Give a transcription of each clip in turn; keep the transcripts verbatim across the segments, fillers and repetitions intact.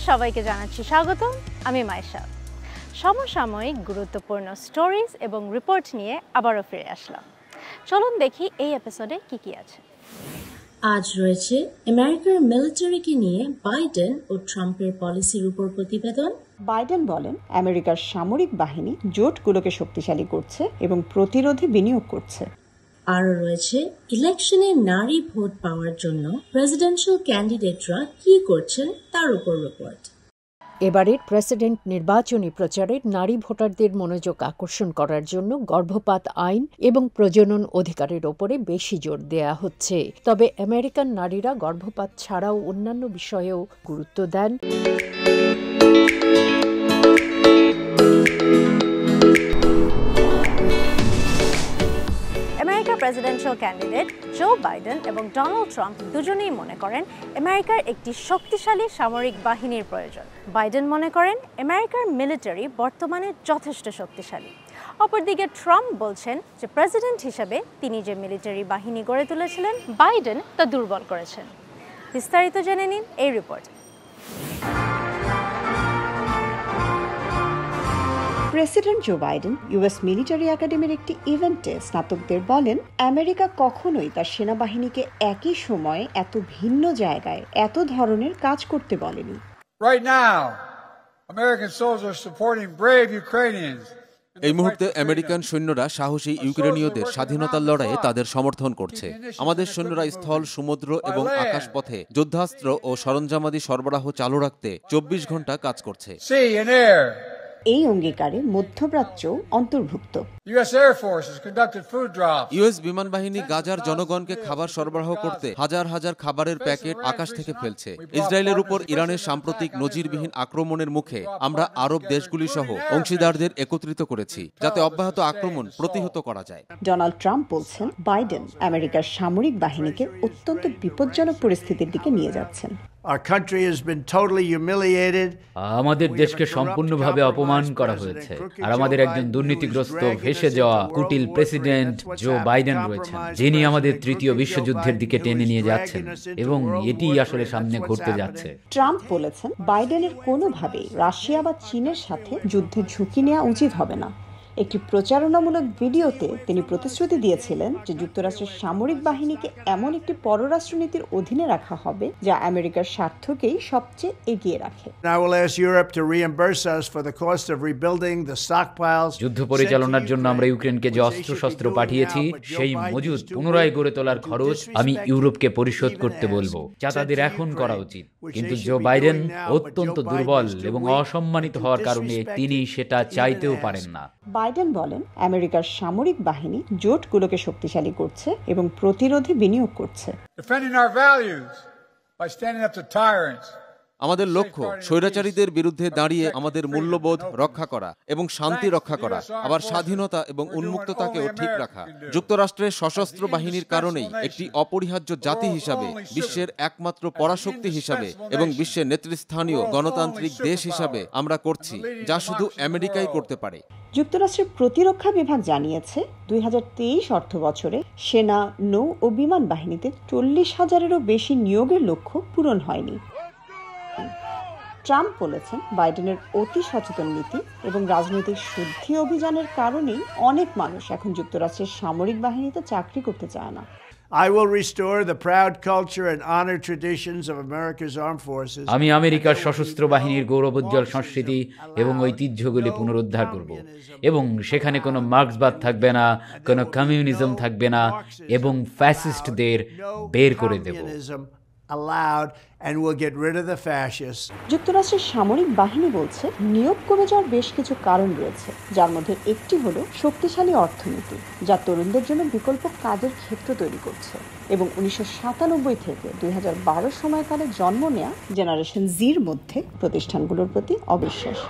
সবাইকে জানাচ্ছি স্বাগতম। আমি মাইশা। সমসাময়িক গুরুত্বপূর্ণ স্টোরিজ এবং রিপোর্ট নিয়ে আবারও ফিরে আসলাম। চলুন দেখি এই এপিসোডে কি কি আছে। আজ রয়েছে আমেরিকার মিলিটারিকে নিয়ে বাইডেন ও ট্রাম্পের পলিসির উপর প্রতিবেদন। বাইডেন বলেন, আমেরিকার সামরিক বাহিনী জোটগুলোকে শক্তিশালী করছে এবং প্রতিরোধে বিনিয়োগ করছে। আরও রয়েছে ইলেকশনে নারী ভোট পাওয়ার জন্য প্রেসিডেন্সিয়াল ক্যান্ডিডেটরা কি করছেন তার উপর রিপোর্ট। এবারের প্রেসিডেন্ট নির্বাচনী প্রচারে নারী ভোটারদের মনোযোগ আকর্ষণ করার জন্য গর্ভপাত আইন এবং প্রজনন অধিকারের ওপরে বেশি জোর দেয়া হচ্ছে। তবে আমেরিকান নারীরা গর্ভপাত ছাড়াও অন্যান্য বিষয়েও গুরুত্ব দেন। প্রেসিডেন্সিয়াল ক্যান্ডিডেট জো বাইডেন এবং ডোনাল্ড ট্রাম্প দুজনেই মনে করেন আমেরিকার একটি শক্তিশালী সামরিক বাহিনীর প্রয়োজন। বাইডেন মনে করেন আমেরিকার মিলিটারি বর্তমানে যথেষ্ট শক্তিশালী। অপরদিকে ট্রাম্প বলছেন যে প্রেসিডেন্ট হিসেবে তিনি যে মিলিটারি বাহিনী গড়ে তুলেছিলেন, বাইডেন তা দুর্বল করেছেন। বিস্তারিত জেনে নিন এই রিপোর্টে। President Joe Biden US military একাডেমির একটি ইভেন্টে স্নাতকদের বলেন, আমেরিকা কখনোই তার সেনাবাহিনীকে একই সময়ে এত ভিন্ন জায়গায় এত ধরনের কাজ করতে বলেনি। Right now, American soldiers are supporting brave Ukrainians. এই মুহূর্তে আমেরিকান সৈন্যরা সাহসী ইউক্রেনীয়দের স্বাধীনতার লড়াইয়ে তাদের সমর্থন করছে। আমাদের সৈন্যরা স্থল, সমুদ্র এবং আকাশপথে যুদ্ধাস্ত্র ও সরঞ্জামাদি সরবরাহ চালু রাখতে চব্বিশ ঘন্টা কাজ করছে। এই অঙ্গীকারে মধ্যপ্রাচ্য অন্তর্ভুক্ত। ইউএস বিমান বাহিনী গাজার জনগণকে খাবার সরবরাহ করতে হাজার হাজার খাবারের প্যাকেট আকাশ থেকে ফেলছে। ইসরায়েলের উপর ইরানের সাম্প্রতিক নজিরবিহীন আক্রমণের মুখে আমরা আরব দেশগুলি সহ অংশীদারদের একত্রিত করেছি যাতে অব্যাহত আক্রমণ প্রতিহত করা যায়। ডোনাল্ড ট্রাম্প বলছেন, বাইডেন আমেরিকার সামরিক বাহিনীকে অত্যন্ত বিপজ্জনক পরিস্থিতির দিকে নিয়ে যাচ্ছেন। আমাদের দেশকে সম্পূর্ণভাবে অপমান করা হয়েছে, আর আমাদের একজন দুর্নীতিগ্রস্ত ভেসে যাওয়া কুটিল প্রেসিডেন্ট জো বাইডেন রয়েছেন, যিনি আমাদের তৃতীয় বিশ্বযুদ্ধের দিকে টেনে নিয়ে যাচ্ছেন, এবং এটি আসলে সামনে ঘটতে যাচ্ছে। ট্রাম্প বলেছেন, বাইডেনের কোনোভাবেই রাশিয়া বা চীনের সাথে যুদ্ধের ঝুঁকি নেওয়া উচিত হবে না। একটি প্রচারণামূলক ভিডিওতে তিনি প্রতিশ্রুতি দিয়েছিলেন যে যুক্তরাষ্ট্রের সামরিক বাহিনীকে এমন একটি পররাষ্ট্রনীতির অধীনে রাখা হবে যা আমেরিকার স্বার্থকেই সবচেয়ে এগিয়ে রাখে। যুদ্ধ পরিচালনার জন্য আমরা ইউক্রেনকে যে অস্ত্রশস্ত্র পাঠিয়েছি সেই মজুদ পুনরায় গড়ে তোলার খরচ আমি ইউরোপকে পরিশোধ করতে বলবো, যা তাদের এখন করা উচিত। কিন্তু জো বাইডেন অত্যন্ত দুর্বল এবং অসম্মানিত হওয়ার কারণে তিনি সেটা চাইতেও পারেন না। বাইডেন বলেন, আমেরিকার সামরিক বাহিনী জোটগুলোকে শক্তিশালী করছে এবং প্রতিরোধে বিনিয়োগ করছে। আমাদের লক্ষ্য স্বৈরাচারীদের বিরুদ্ধে দাঁড়িয়ে আমাদের মূল্যবোধ রক্ষা করা এবং শান্তি রক্ষা করা, আবার স্বাধীনতা এবং উন্মুক্ততাকেও ঠিক রাখা। যুক্তরাষ্ট্রের সশস্ত্র বাহিনীর কারণেই একটি অপরিহার্য জাতি হিসাবে, বিশ্বের একমাত্র পরাশক্তি হিসাবে এবং বিশ্বের নেতৃস্থানীয় গণতান্ত্রিক দেশ হিসাবে আমরা করছি যা শুধু আমেরিকাই করতে পারে। যুক্তরাষ্ট্রের প্রতিরক্ষা বিভাগ জানিয়েছে, দুই হাজার তেইশ অর্থ বছরে সেনা, নৌ ও বিমান বাহিনীতে চল্লিশ হাজারেরও বেশি নিয়োগের লক্ষ্য পূরণ হয়নি। ট্রাম্প বলেছেন, বাইডেনের অতি সচেতন নীতি এবং রাজনৈতিক শুদ্ধি অভিযানের কারণেই অনেক মানুষ এখন যুক্তরাষ্ট্রের সামরিক বাহিনীতে চাকরি করতে চায় না। আমি আমেরিকার সশস্ত্র বাহিনীর গৌরবোজ্জ্বল সংস্কৃতি এবং ঐতিহ্যগুলি পুনরুদ্ধার করব, এবং সেখানে কোনো মার্ক্সবাদ থাকবে না, কোনো কমিউনিজম থাকবে না, এবং ফ্যাসিস্টদের বের করে দেব। যুক্তরাষ্ট্রের সামরিক বাহিনী বলছে, নিয়োগ কমে যাওয়ার বেশ কিছু কারণ রয়েছে, যার মধ্যে একটি হলো শক্তিশালী অর্থনীতি, যা তরুণদের জন্য বিকল্প কাজের ক্ষেত্র তৈরি করছে, এবং উনিশশো সাতানব্বই থেকে দুই হাজার বারো সময়কালে জন্ম নেয়া জেনারেশন জির মধ্যে প্রতিষ্ঠানগুলোর প্রতি অবিশ্বাস।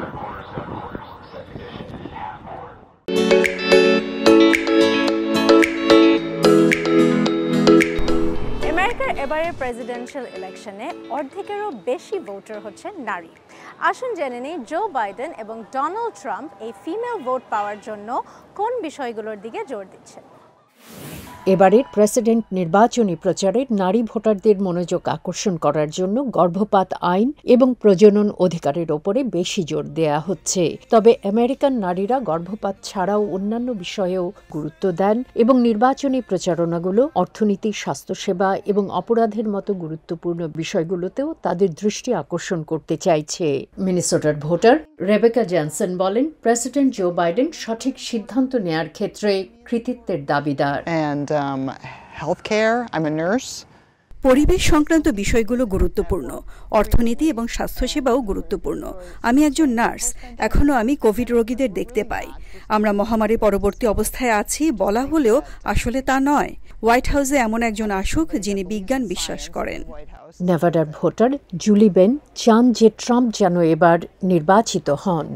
এবারের প্রেসিডেন্সিয়াল ইলেকশনে অর্ধেকেরও বেশি ভোটার হচ্ছে নারী। আসুন জেনে নিই জো বাইডেন এবং ডোনাল্ড ট্রাম্প এই ফিমেল ভোট পাওয়ার জন্য কোন বিষয়গুলোর দিকে জোর দিচ্ছে। এবারের প্রেসিডেন্ট নির্বাচনী প্রচারে নারী ভোটারদের মনোযোগ আকর্ষণ করার জন্য গর্ভপাত আইন এবং প্রজনন অধিকারের ওপরে বেশি জোর দেয়া হচ্ছে। তবে আমেরিকান নারীরা গর্ভপাত ছাড়াও অন্যান্য বিষয়েও গুরুত্ব দেন এবং নির্বাচনী প্রচারণাগুলো অর্থনীতি, স্বাস্থ্যসেবা এবং অপরাধের মতো গুরুত্বপূর্ণ বিষয়গুলোতেও তাদের দৃষ্টি আকর্ষণ করতে চাইছে। মিনেসোটার ভোটার রেবেকা জনসন বলেন, প্রেসিডেন্ট জো বাইডেন সঠিক সিদ্ধান্ত নেয়ার ক্ষেত্রে কৃতিত্বের দাবিদার। And um, healthcare, I'm a nurse. পরিবেশ সংক্রান্ত বিষয়গুলো গুরুত্বপূর্ণ, অর্থনীতি এবং স্বাস্থ্যসেবাও গুরুত্বপূর্ণ। আমি একজন নার্স, এখনো আমি কোভিড রোগীদের দেখতে পাই। আমরা মহামারী পরবর্তী অবস্থায় আছি বলা হলেও আসলে তা নয়। হোয়াইট হাউসে এমন একজন আসুক যিনি বিজ্ঞান বিশ্বাস করেন। নেভাডার ভোটার জুলি বেন চান যে ট্রাম্প যেন এবার নির্বাচিত হন।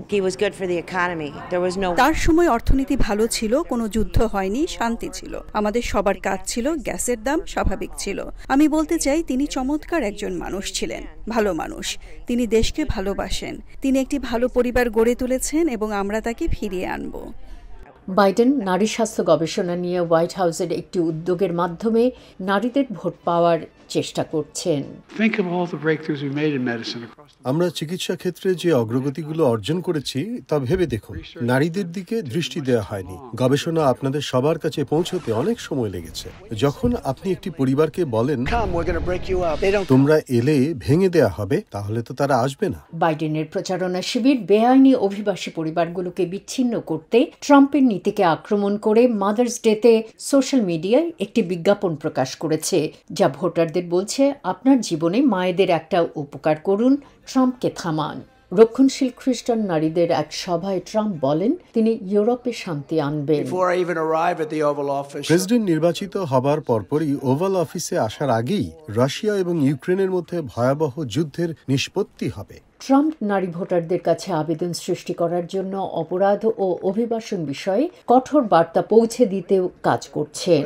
তার সময় অর্থনীতি ভালো ছিল, কোনো যুদ্ধ হয়নি, শান্তি ছিল, আমাদের সবার কাজ ছিল, গ্যাসের দাম স্বাভাবিক ছিল। আমি বলতে চাই তিনি চমৎকার একজন মানুষ ছিলেন, ভালো মানুষ। তিনি দেশকে ভালোবাসেন, তিনি একটি ভালো পরিবার গড়ে তুলেছেন এবং আমরা তাকে ফিরিয়ে আনব। বাইডেন নারী স্বাস্থ্য গবেষণা নিয়ে হোয়াইট হাউসের একটি উদ্যোগের মাধ্যমে নারীদের ভোট পাওয়ার চেষ্টা করছেন। আমরা চিকিৎসা ক্ষেত্রে যে অগ্রগতিগুলো অর্জন করেছি তা ভেবে দেখুন। নারীদের দিকে দৃষ্টি দেওয়া হয়নি। গবেষণা আপনাদের সবার কাছে পৌঁছতে অনেক সময় লেগেছে। যখন আপনি একটি পরিবারকে বলেন তোমরা এলে ভেঙে দেয়া হবে, তাহলে তো তারা আসবে না। বাইডেনের প্রচারণা শিবির বেআইনি অভিবাসী পরিবারগুলোকে বিচ্ছিন্ন করতে ট্রাম্পের নীতিকে আক্রমণ করে মাদার্স ডেতে সোশ্যাল মিডিয়ায় একটি বিজ্ঞাপন প্রকাশ করেছে, যা ভোটারদের বলছে আপনার জীবনে মায়েদের একটা উপকার করুন, ট্রাম্পকে থামান। রক্ষণশীল খ্রিস্টান নারীদের এক সভায় ট্রাম্প বলেন তিনি ইউরোপে শান্তি আনবেন। প্রেসিডেন্ট নির্বাচিত হবার পরপরই ওভাল অফিসে আসার আগেই রাশিয়া এবং ইউক্রেনের মধ্যে ভয়াবহ যুদ্ধের নিষ্পত্তি হবে। ট্রাম্প নারী ভোটারদের কাছে আবেদন সৃষ্টি করার জন্য অপরাধ ও অভিবাসন বিষয়ে কঠোর বার্তা পৌঁছে দিতেও কাজ করছেন।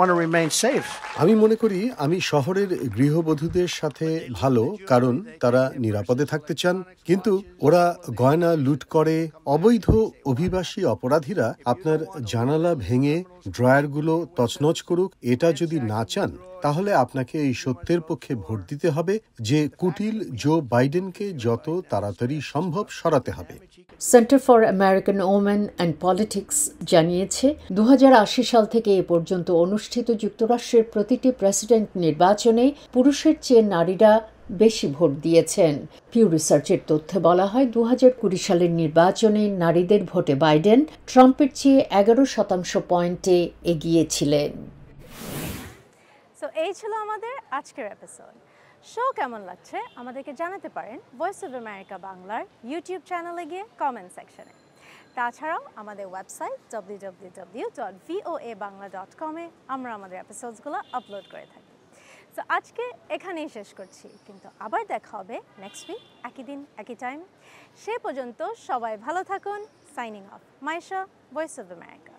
আমি মনে করি আমি শহরের গৃহবধূদের সাথে ভালো, কারণ তারা নিরাপদে থাকতে চান, কিন্তু ওরা গয়না লুট করে। অবৈধ অভিবাসী অপরাধীরা আপনার জানালা ভেঙে ড্রয়ারগুলো তছনছ করুক, এটা যদি না চান তাহলে আপনাকে এই সত্যের পক্ষে ভোট দিতে হবে যে কুটিল জো বাইডেনকে যত তাড়াতাড়ি সম্ভব সরাতে হবে। Centre for American women and politics জানিয়েছে দু হাজার আশি সাল থেকে এ পর্যন্ত অনুষ্ঠিত যুক্তরাষ্ট্রের প্রতিটি প্রেসিডেন্ট নির্বাচনে পুরুষের চেয়ে নারীরা বেশি ভোট দিয়েছেন। পিউ রিসার্চের তথ্যে বলা হয় দু হাজার কুড়ি সালের নির্বাচনে নারীদের ভোটে বাইডেন ট্রাম্পের চেয়ে এগারো শতাংশ পয়েন্টে এগিয়ে ছিলেন। সো এই ছিল আমাদের আজকের এপিসোড। শো কেমন লাগছে আমাদেরকে জানাতে পারেন ভয়েস অফ আমেরিকা বাংলার ইউটিউব চ্যানেলে গিয়ে কমেন্ট সেকশনে। তাছাড়াও আমাদের website W W W dot VOA Bangla dot কমে আমরা আমাদের এপিসোডসগুলো আপলোড করে থাকি। সো আজকে এখানেই শেষ করছি, কিন্তু আবার দেখা হবে নেক্সট উইক একই দিন একই টাইম। সে পর্যন্ত সবাই ভালো থাকুন। Signing off, Maisha, Voice of America.